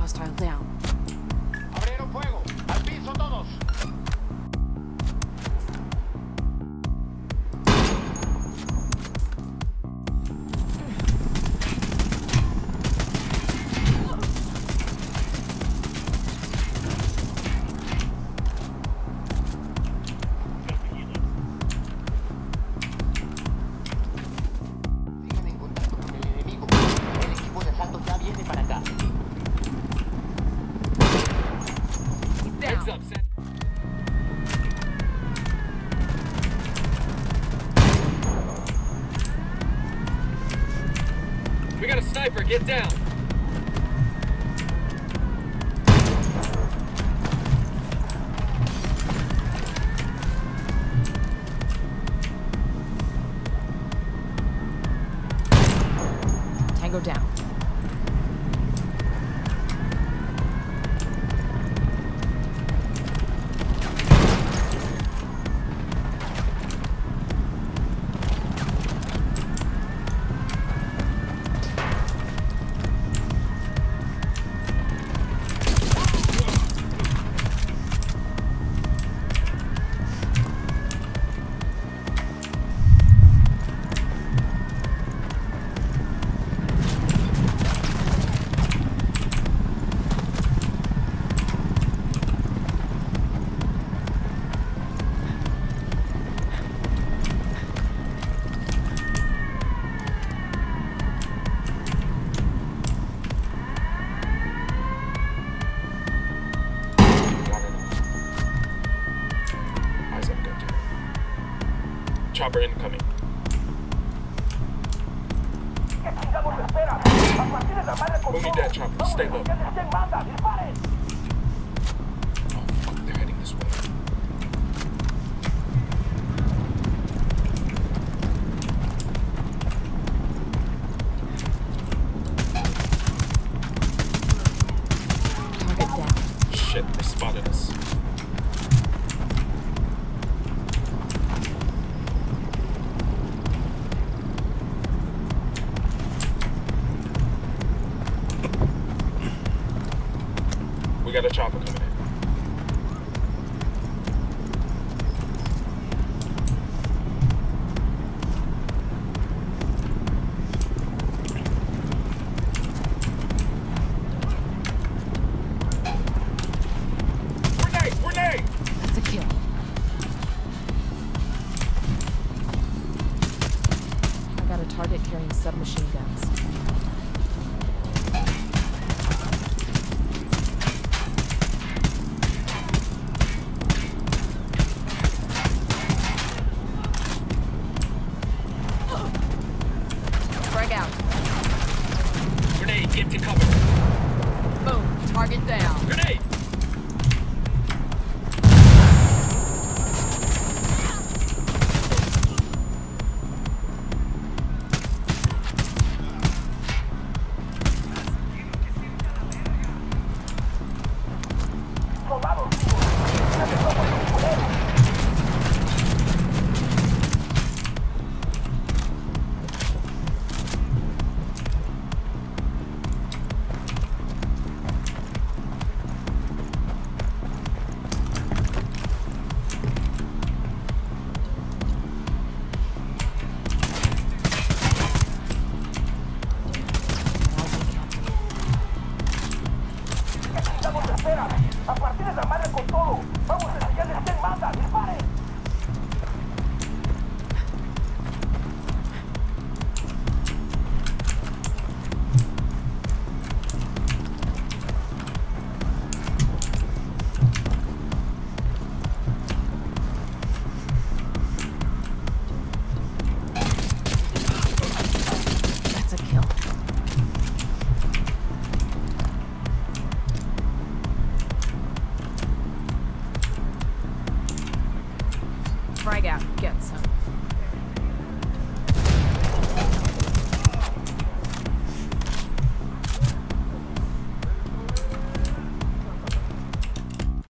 Hostile down. Abrieron fuego. Al piso todos. Sigan en contacto con el enemigo. El equipo de asalto ya viene para acá. Heads up, Sen. We got a sniper, get down. Tango down. Eyes up, good. Chopper incoming. We'll need that chopper. Stay low. Oh, fuck, they're heading this way. Target down. Shit, they spotted us. We got a chopper coming in. Grenade! Grenade! That's a kill. I got a target carrying submachine guns. Frag out. Grenade, get to cover. Boom. Target down. Grenade! A partir de la madre con todo. Vamos a enseñarles quién manda. ¡Disparen! That's a kill. Frag out. Get some.